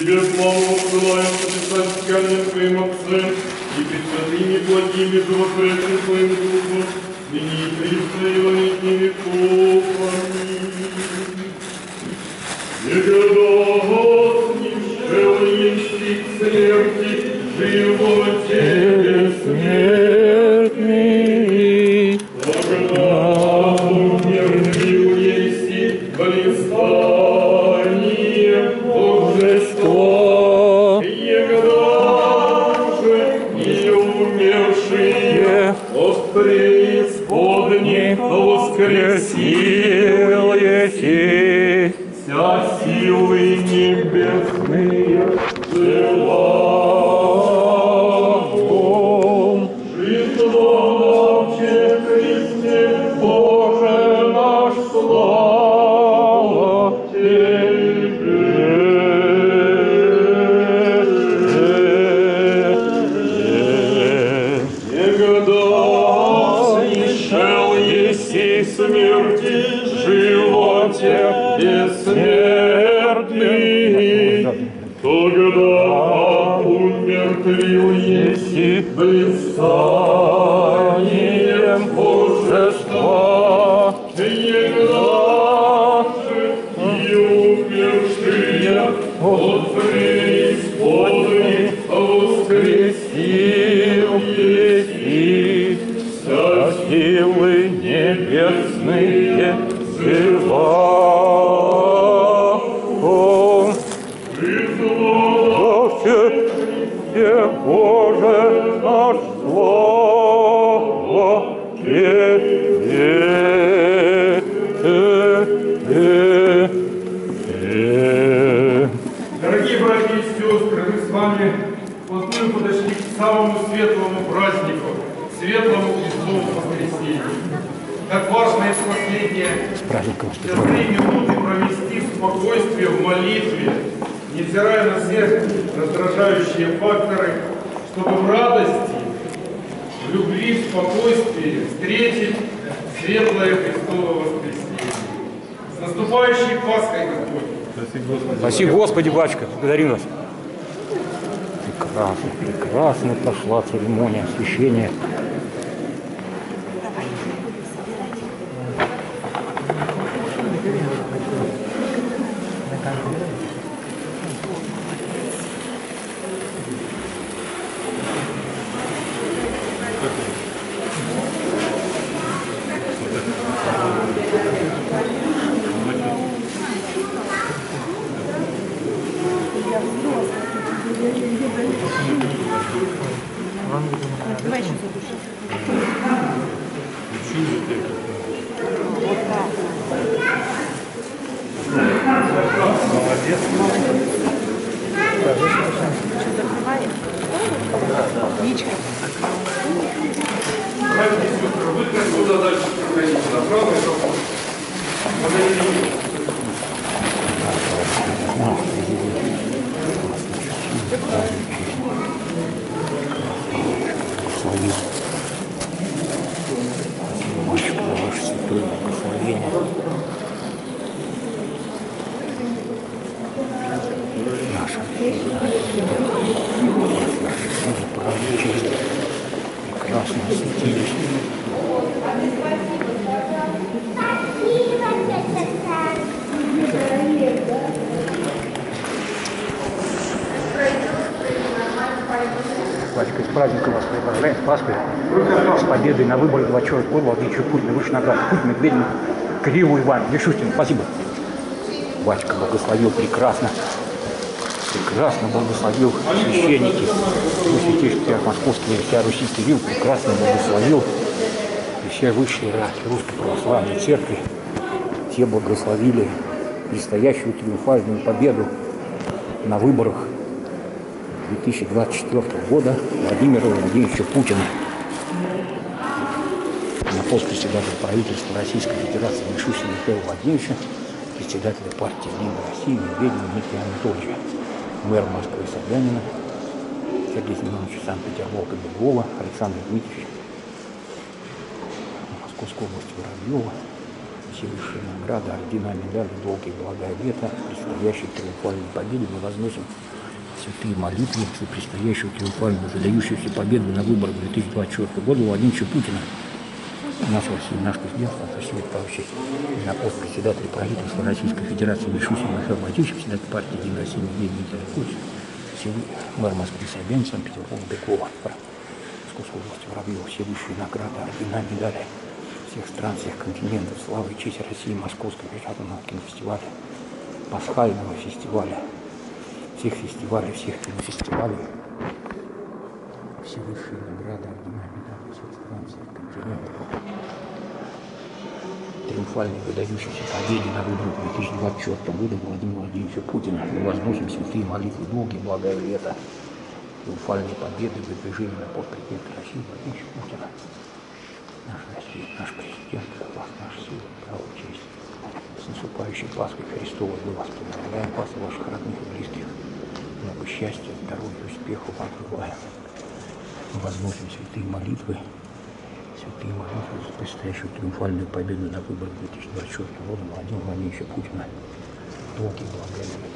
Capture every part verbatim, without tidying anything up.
Тебе славу посылаем, написать камнем Твоим Отцем, и пред святыми благими животворящим Твоим Духом, ныне и присно и во веки веков. Аминь. Никогда не шел есть смерти, животе бессмертный. Когда умер еси блистание божества, егда же и умершие от преисподней воскресил еси. Вся силы небесные желаем. Христовче Христе, Боже наш, слава Тебе. Негода снишел еси смерти, животе бессмертный, когда умертвил еси блистанием божества, егда же и умершие от преисподней воскресил еси. Вся силы небесные желаем. Христовче Христе, Боже наш, слава Тебе. Дорогие братья и сестры, мы с вами вплотную подошли к самому светлому празднику, светлому Христову воскресенью. Как важно это последнее три минуты провести в спокойствии, в молитве, невзирая на все раздражающие факторы, чтобы в радости, в любви, в спокойствии встретить светлое Христово воскресенье. С наступающей Пасхой, Господь! Спаси Господи, батюшка, благодарим вас. Прекрасно, прекрасно прошла церемония освящения. Братья и сестры, вы как куда дальше проходите? Направо и направо. Батюшка, за ваше святое благословение. Наша прекрасно осветились. Батюшка, с праздником вас поздравляем, с Пасхой, с победой на выборах двадцать четвёртого года Владимира Путина, выше награды Путин, Медведев, Криву Иван, Мишустин. Спасибо. Батюшка благословил прекрасно, прекрасно благословил священники, святейший патриарх Московский, вся Руси Кирилл прекрасно благословил, и все высшие иерархи Русской Православной Церкви, те благословили предстоящую триумфальную победу на выборах две тысячи двадцать четвёртого года Владимира Владимировича Путина. На пост председателя правительства Российской Федерации Мишустина Михаила Владимировича, председателя партии «Единая Россия» Медведева Дмитрия Анатольевича, мэра Москвы Собянина, Сергея Семеновича Санкт-Петербурга Беглова, Александра Дмитриевича, Московской области Воробьева, все высшие награды, ордена, медали, долгие, благая лето, предстоящей триумфальной победе мы возносим святые молитвы за предстоящую триумфальную, задающуюся победу на выборах две тысячи двадцать четвёртого года Владимира Путина, наш России, наш президент, России, правящий на пост председателя правительства Российской Федерации Мишустин Михаил Владимирович, председатель партии «Единая Россия» Евгений Николаевич, мэр Москвы Собянин, Санкт-Петербург Быкова, Московской области Воробьева, все высшие награды, ордена, медали всех стран, всех континентов, славы и честь России, Московского международного кинофестиваля, Пасхального фестиваля, всех фестивалей, всех кинофестивалей, все высшие награды, ордена, медали всех стран, всех континентов. Триумфальной выдающейся победе на выборах две тысячи двадцать четвёртого года Владимира Владимировича Путина мы возносим святые молитвы долгие, благое лето, триумфальной победы в выдвижении на пост президента России Владимира Путина. Наша Россия, наш президент, власть, наша сила, право, честь. С наступающей Пасхой Христовой мы вас поздравляем, вас и ваших родных и близких. Много счастья, здоровья, успехов вам желаем. Мы возносим святые молитвы, святые молитвы за предстоящую триумфальную победу на выборах две тысячи двадцать четвёртого года Владимира Владимировича Путина. Долгие благое лето.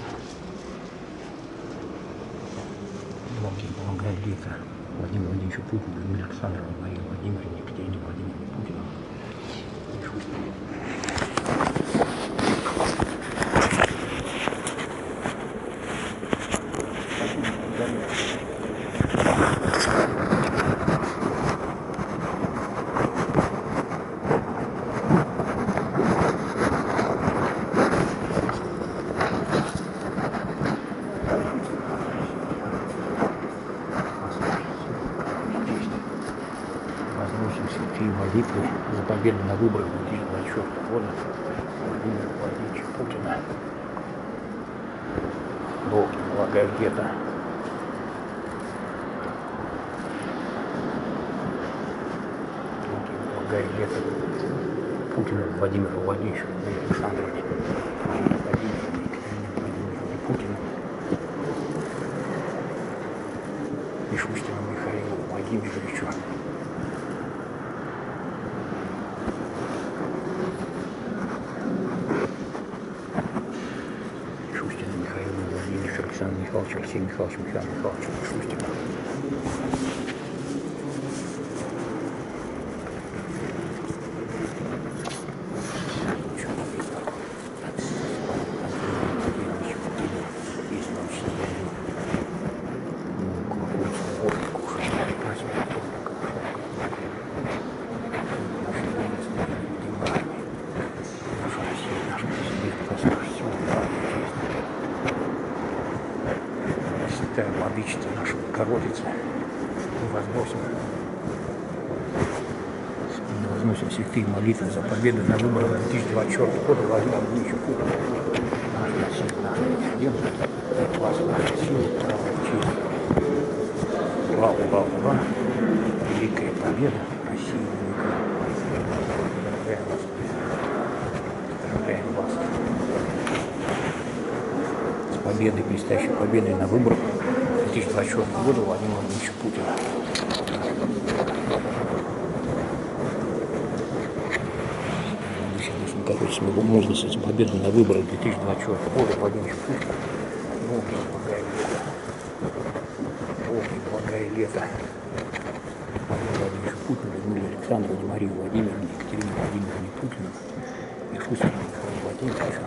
Долгие благое лето. Владимир Владимирович Путин, Людмила Александровна, Мария Владимировна, Екатерина Владимировна Путина. Святые молитвы за победу на выборах две тысячи двадцать четвёртого года Владимира Владимировича Путина. Долгие благое лето. Долгие благое лето Путина Владимира Владимировича Александровне. Путина. Мишустину Михаилу Владимировичу. Александр Михайлович, Алексей Михайлович, Михаил Михайлович Мишустин. Владычество нашего Богородицы, мы возносим, мы возносим святые молитвы за победу на выборах две тысячи двадцать четвёртого года Владимира Владимировича Путина. Наша Россия, наш президент, власть, наша сила, право, честь. Ура, ура, ура! Великая победа России, великая. Поздравляем вас. Поздравляем вас с победой, блестящей победой на выборах две тысячи двадцать четвёртого года Владимира Владимировича Путина. Готовится мы можно с этим победой на выборах две тысячи двадцать четвёртого года Владимира Путина. Долгое благое лето. Долгое благое лето. Владимир Владимирович Путин, Людмила Александровна, Мария Владимировна, Екатерина Владимировна Путина, Мишустин Михаил Владимирович,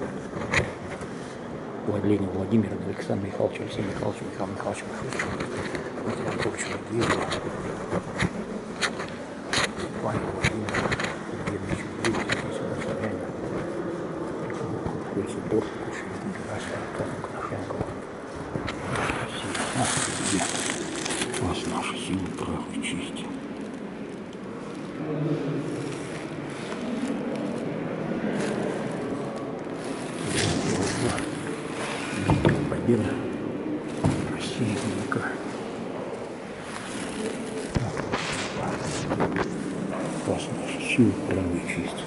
Владления Владимира, Александра Михайловича, Алексея Михайловича, Михаила Михайловича Мишустина, Дмитрия Анатольевича Медведева, Ваня Владимира, Евгения Николаевича, Собянина, Кольца Борт, Кушевин, Герасимов, Антонов, Коношенкова. Россия, наш президент, вас наша сила, право и честь. Победа России велика. Вас наша сила, право и честь.